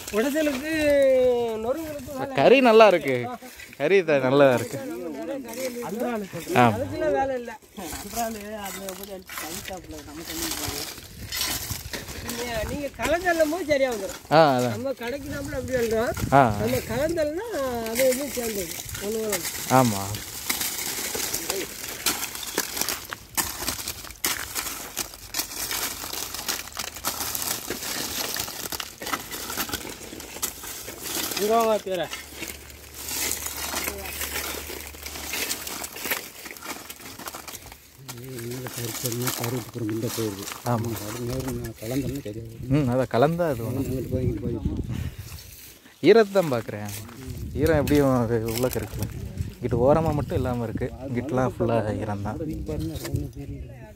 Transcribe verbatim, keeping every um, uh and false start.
உடச்சலுக்கு நொறுங்களுக்கு கறி நல்லா இருக்கு. கறி நல்லா இருக்கு. அதுக்குலாம் வேலை இல்லை. நீங்கள் கலந்தல்லும் போது சரியாக வந்துடும். ஆ அதான் நம்ம கடைக்கு நம்மள அப்படி எழுதுறோம். ஆ நம்ம கலந்தல்னா அது வந்து சேர்ந்தது ஒன்று வரும். ஆமாம். இருவாங்க பேர ஆமாம். ம் அதான் கலந்தா அது ஈரத்தான் பார்க்குறேன். ஈரம் எப்படியும் உள்ளக்க இருக்குல்ல. இங்கிட்டு ஓரமாக மட்டும் இல்லாமல் இருக்குது. இங்கிட்டலாம் ஃபுல்லாக ஈரம் தான்.